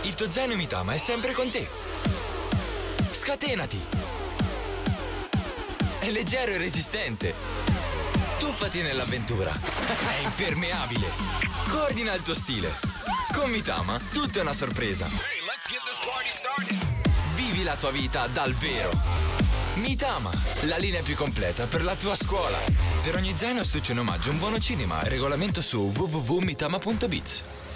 Il tuo zaino Mitama è sempre con te. Scatenati! È leggero e resistente. Tuffati nell'avventura. È impermeabile. Coordina il tuo stile. Con Mitama tutto è una sorpresa. Vivi la tua vita dal vero. Mitama, la linea più completa per la tua scuola. Per ogni zaino astuccio in omaggio un buono cinema. Regolamento su www.mitama.biz.